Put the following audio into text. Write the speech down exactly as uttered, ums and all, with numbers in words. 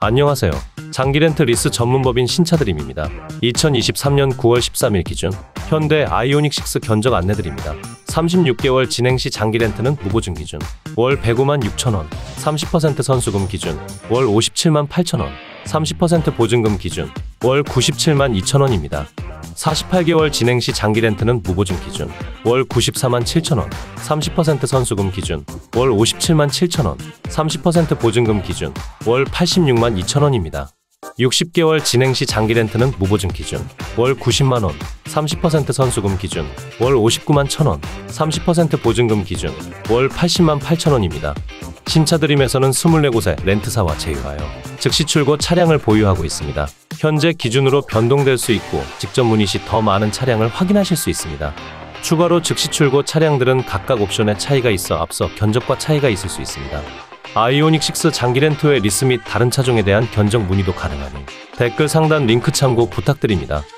안녕하세요. 장기렌트 리스 전문법인 신차드림입니다. 이천이십삼년 구월 십삼일 기준 현대 아이오닉 육 견적 안내드립니다. 삼십육 개월 진행시 장기렌트는 무보증 기준 월 백오만 육천 원, 삼십 퍼센트 선수금 기준 월 오십칠만 팔천 원, 삼십 퍼센트 보증금 기준 월 구십칠만 이천 원입니다. 사십팔 개월 진행시 장기렌트는 무보증 기준 월 구십사만 칠천 원, 삼십 퍼센트 선수금 기준 월 오십칠만 칠천 원, 삼십 퍼센트 보증금 기준 월 팔십육만 이천 원입니다. 육십 개월 진행시 장기렌트는 무보증 기준 월 구십만 원, 삼십 퍼센트 선수금 기준 월 오십구만 천 원, 삼십 퍼센트 보증금 기준 월 팔십만 팔천 원입니다. 신차드림에서는 이십사 곳의 렌트사와 제휴하여 즉시 출고 차량을 보유하고 있습니다. 현재 기준으로 변동될 수 있고 직접 문의 시 더 많은 차량을 확인하실 수 있습니다. 추가로 즉시 출고 차량들은 각각 옵션에 차이가 있어 앞서 견적과 차이가 있을 수 있습니다. 아이오닉 육 장기렌트의 리스 및 다른 차종에 대한 견적 문의도 가능하니 댓글 상단 링크 참고 부탁드립니다.